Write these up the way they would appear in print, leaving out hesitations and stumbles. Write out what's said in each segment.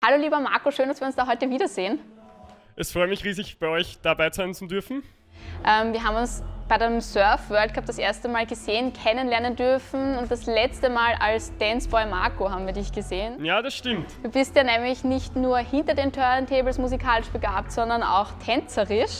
Hallo lieber Marco, schön, dass wir uns da heute wiedersehen. Es freut mich riesig, bei euch dabei sein zu dürfen. Wir haben uns bei dem Surf World Cup das erste Mal gesehen, kennenlernen dürfen und das letzte Mal als Danceboy Marco haben wir dich gesehen. Ja, das stimmt. Du bist ja nämlich nicht nur hinter den Turntables musikalisch begabt, sondern auch tänzerisch.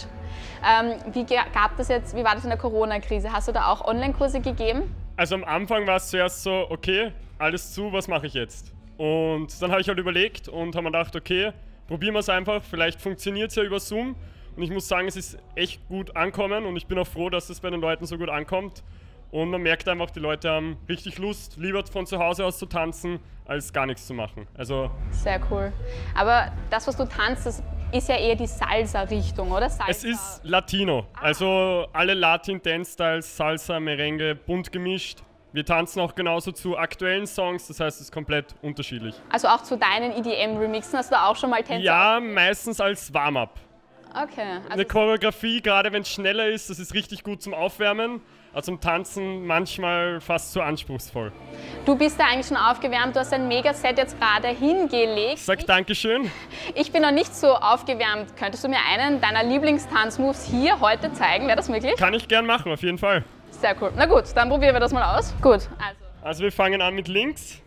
Wie war das in der Corona-Krise? Hast du da auch Online-Kurse gegeben? Also am Anfang war es zuerst so, okay, alles zu, was mache ich jetzt? Und dann habe ich halt überlegt und habe mir gedacht, okay, probieren wir es einfach, vielleicht funktioniert es ja über Zoom. Und ich muss sagen, es ist echt gut ankommen und ich bin auch froh, dass es bei den Leuten so gut ankommt. Und man merkt einfach, die Leute haben richtig Lust, lieber von zu Hause aus zu tanzen, als gar nichts zu machen. Also sehr cool. Aber das, was du tanzt, das ist ja eher die Salsa-Richtung, oder? Salsa. Es ist Latino, also alle Latin-Dance-Styles, Salsa, Merengue, bunt gemischt. Wir tanzen auch genauso zu aktuellen Songs, das heißt, es ist komplett unterschiedlich. Also auch zu deinen EDM-Remixen, hast du da auch schon mal Tänze? Ja, meistens als Warm-up. Okay. Also eine Choreografie, gerade wenn es schneller ist, das ist richtig gut zum Aufwärmen. Aber zum Tanzen manchmal fast zu anspruchsvoll. Du bist da eigentlich schon aufgewärmt, du hast ein Megaset jetzt gerade hingelegt. Sag Dankeschön. Ich bin noch nicht so aufgewärmt. Könntest du mir einen deiner Lieblingstanzmoves hier heute zeigen? Wäre das möglich? Kann ich gern machen, auf jeden Fall. Sehr cool. Na gut, dann probieren wir das mal aus. Gut, also wir fangen an mit links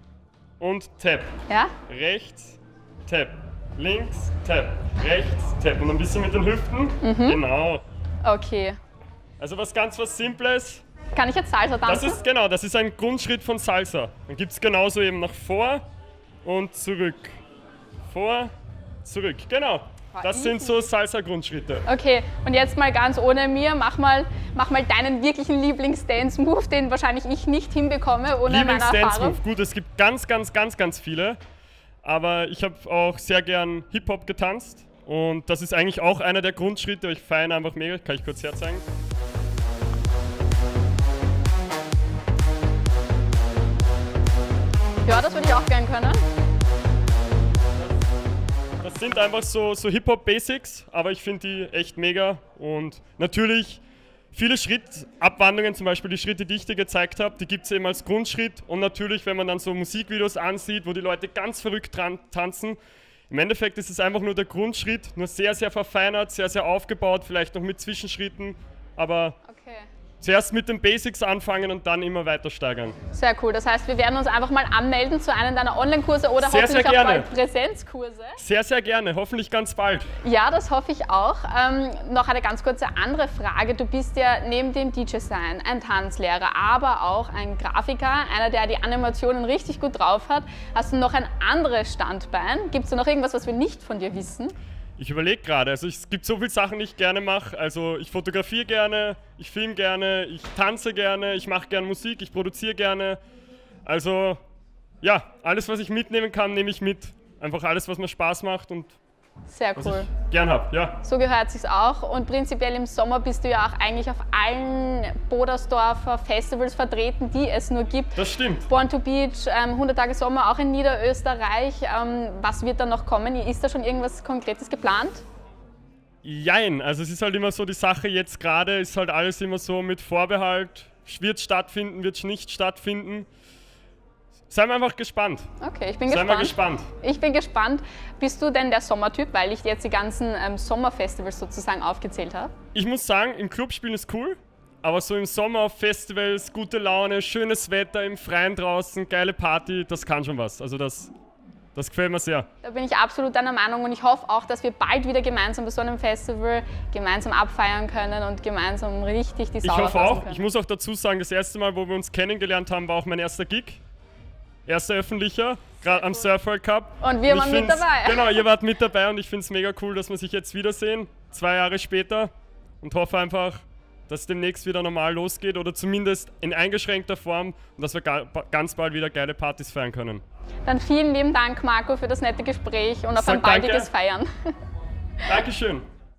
und Tap. Ja? Rechts, Tap. Links, Tap. Rechts, Tap. Und ein bisschen mit den Hüften. Genau. Okay. Also was Simples. Kann ich jetzt Salsa tanzen? Das ist ein Grundschritt von Salsa. Dann gibt es genauso eben nach vor und zurück. Vor, zurück. Genau. Das sind so Salsa-Grundschritte. Okay, und jetzt mal ganz ohne mir, mach mal deinen wirklichen Lieblings-Dance-Move, den wahrscheinlich ich nicht hinbekomme ohne meine Erfahrung. Lieblings-Dance-Move, gut, es gibt ganz viele. Aber ich habe auch sehr gern Hip-Hop getanzt und das ist eigentlich auch einer der Grundschritte. Ich feiere einfach mega. Kann ich kurz herzeigen? Ja, das würde ich auch gern können. Das sind einfach so Hip-Hop-Basics, aber ich finde die echt mega. Und natürlich viele Schrittabwandlungen, zum Beispiel die Schritte, die ich dir gezeigt habe, die gibt es eben als Grundschritt. Und natürlich, wenn man dann so Musikvideos ansieht, wo die Leute ganz verrückt tanzen, im Endeffekt ist es einfach nur der Grundschritt, nur sehr verfeinert, sehr aufgebaut, vielleicht noch mit Zwischenschritten, aber zuerst mit den Basics anfangen und dann immer weiter steigern. Sehr cool, das heißt, wir werden uns einfach mal anmelden zu einem deiner Online-Kurse oder hoffentlich auch bald Präsenzkurse. Sehr gerne, hoffentlich ganz bald. Ja, das hoffe ich auch. Noch eine ganz kurze andere Frage. Du bist ja neben dem DJ-Sein ein Tanzlehrer, aber auch ein Grafiker, einer, der die Animationen richtig gut drauf hat. Hast du noch ein anderes Standbein? Gibt es da noch irgendwas, was wir nicht von dir wissen? Ich überlege gerade, also es gibt so viele Sachen, die ich gerne mache. Also ich fotografiere gerne, ich filme gerne, ich tanze gerne, ich mache gerne Musik, ich produziere gerne. Also ja, alles, was ich mitnehmen kann, nehme ich mit. Einfach alles, was mir Spaß macht und sehr cool. Was ich gern habe, ja. So gehört sich's auch. Und prinzipiell im Sommer bist du ja auch eigentlich auf allen Bodersdorfer Festivals vertreten, die es nur gibt. Das stimmt. Born to Beach, 100 Tage Sommer, auch in Niederösterreich. Was wird da noch kommen? Ist da schon irgendwas Konkretes geplant? Jein, also es ist halt immer so die Sache, jetzt gerade ist halt alles immer so mit Vorbehalt. Wird stattfinden, wird nicht stattfinden. Seien wir einfach gespannt. Okay, ich bin gespannt. Ich bin gespannt. Bist du denn der Sommertyp, weil ich jetzt die ganzen Sommerfestivals sozusagen aufgezählt habe? Ich muss sagen, im Club spielen ist cool, aber so im Sommer auf Festivals, gute Laune, schönes Wetter im Freien draußen, geile Party, das kann schon was. Also das gefällt mir sehr. Da bin ich absolut deiner Meinung und ich hoffe auch, dass wir bald wieder gemeinsam bei so einem Festival gemeinsam abfeiern können und gemeinsam richtig die Sau Ich hoffe auch. Ich muss auch dazu sagen, das erste Mal, wo wir uns kennengelernt haben, war auch mein erster Gig. Erster öffentlicher, gerade am Surf World Cup. Und wir waren mit dabei. Genau, ihr wart mit dabei und ich finde es mega cool, dass wir sich jetzt wiedersehen, 2 Jahre später. Und hoffe einfach, dass es demnächst wieder normal losgeht oder zumindest in eingeschränkter Form und dass wir ganz bald wieder geile Partys feiern können. Dann vielen lieben Dank, Marco, für das nette Gespräch und auf ein baldiges Feiern. Dankeschön.